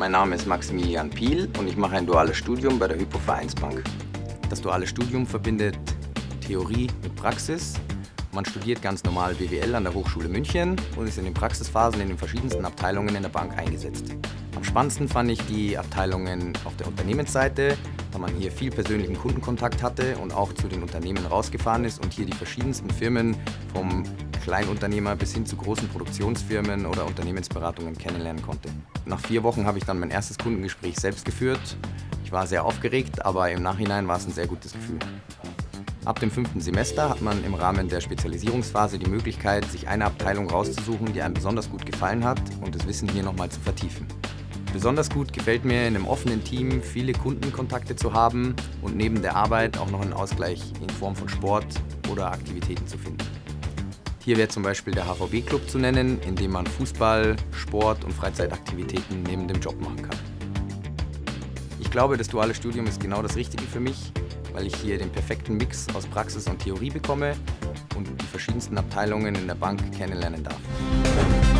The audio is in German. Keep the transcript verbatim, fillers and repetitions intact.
mein Name ist Maximilian Piel und ich mache ein duales Studium bei der Hypo Vereinsbank. Das duale Studium verbindet Theorie mit Praxis. Man studiert ganz normal B W L an der Hochschule München und ist in den Praxisphasen in den verschiedensten Abteilungen in der Bank eingesetzt. Am spannendsten fand ich die Abteilungen auf der Unternehmensseite, da man hier viel persönlichen Kundenkontakt hatte und auch zu den Unternehmen rausgefahren ist und hier die verschiedensten Firmen vom Kleinunternehmer bis hin zu großen Produktionsfirmen oder Unternehmensberatungen kennenlernen konnte. Nach vier Wochen habe ich dann mein erstes Kundengespräch selbst geführt. Ich war sehr aufgeregt, aber im Nachhinein war es ein sehr gutes Gefühl. Ab dem fünften Semester hat man im Rahmen der Spezialisierungsphase die Möglichkeit, sich eine Abteilung rauszusuchen, die einem besonders gut gefallen hat und das Wissen hier nochmal zu vertiefen. Besonders gut gefällt mir, in einem offenen Team viele Kundenkontakte zu haben und neben der Arbeit auch noch einen Ausgleich in Form von Sport oder Aktivitäten zu finden. Hier wäre zum Beispiel der H V B-Club zu nennen, in dem man Fußball, Sport und Freizeitaktivitäten neben dem Job machen kann. Ich glaube, das duale Studium ist genau das Richtige für mich, weil ich hier den perfekten Mix aus Praxis und Theorie bekomme und die verschiedensten Abteilungen in der Bank kennenlernen darf.